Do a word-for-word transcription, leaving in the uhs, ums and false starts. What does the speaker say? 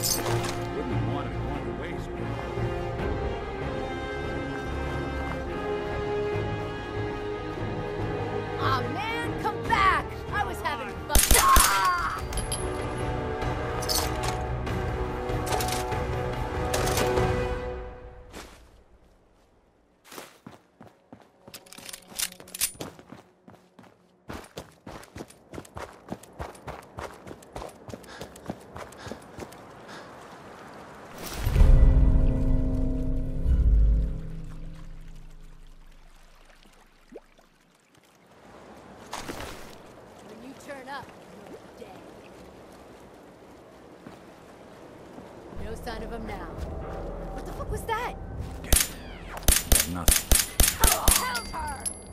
Wouldn't want it going to waste. Aw, man, come back! I was having fun. Ah! Turn up, you're dead. No sign of him now. What the fuck was that? Nothing. Oh, help her!